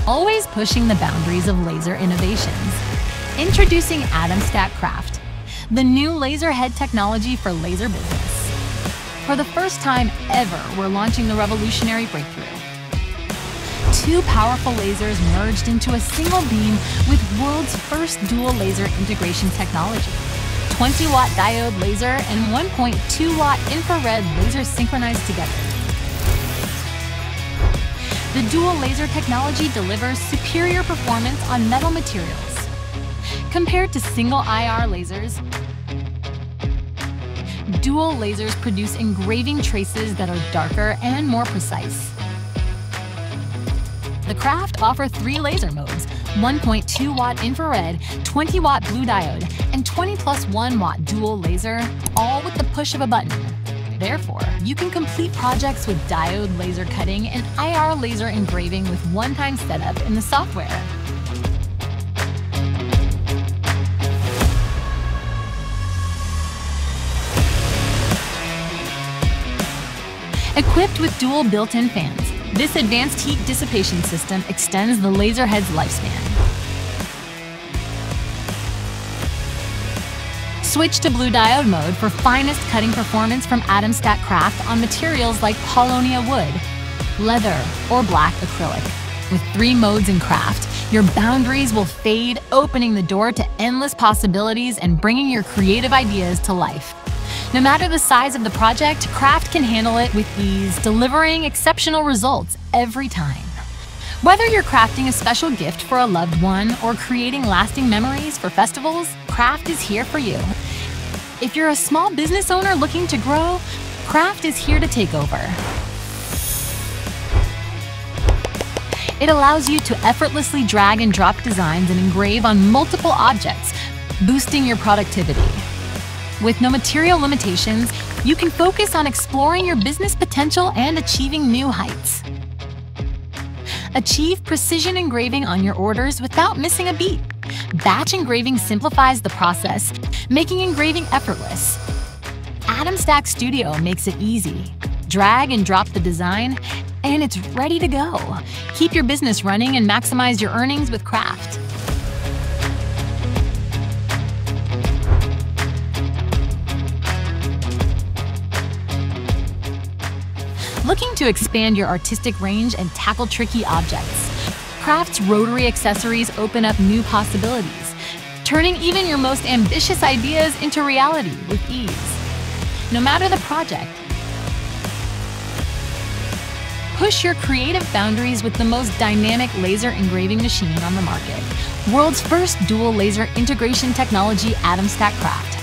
always pushing the boundaries of laser innovations. Introducing AtomStack Kraft, the new laser head technology for laser business. For the first time ever, we're launching the revolutionary breakthrough. 2 powerful lasers merged into a single beam with world's first dual laser integration technology. 20-watt diode laser and 1.2-watt infrared laser synchronized together. The dual laser technology delivers superior performance on metal materials. Compared to single IR lasers, dual lasers produce engraving traces that are darker and more precise. The Kraft offer 3 laser modes: 1.2-watt infrared, 20-watt blue diode, and 20+1-watt dual laser, all with the push of a button. Therefore, you can complete projects with diode laser cutting and IR laser engraving with one-time setup in the software. Equipped with dual built-in fans, this advanced heat dissipation system extends the laser head's lifespan. Switch to blue diode mode for finest cutting performance from AtomStack Kraft on materials like Paulownia wood, leather, or black acrylic. With 3 modes in Kraft, your boundaries will fade, opening the door to endless possibilities and bringing your creative ideas to life. No matter the size of the project, Kraft can handle it with ease, delivering exceptional results every time. Whether you're crafting a special gift for a loved one or creating lasting memories for festivals, Kraft is here for you. If you're a small business owner looking to grow, Kraft is here to take over. It allows you to effortlessly drag and drop designs and engrave on multiple objects, boosting your productivity. With no material limitations, you can focus on exploring your business potential and achieving new heights. Achieve precision engraving on your orders without missing a beat. Batch engraving simplifies the process, making engraving effortless. AtomStack Studio makes it easy. Drag and drop the design, and it's ready to go. Keep your business running and maximize your earnings with Kraft. Looking to expand your artistic range and tackle tricky objects? Kraft's rotary accessories open up new possibilities, turning even your most ambitious ideas into reality with ease. No matter the project, push your creative boundaries with the most dynamic laser engraving machine on the market. World's first dual laser integration technology, AtomStack Kraft.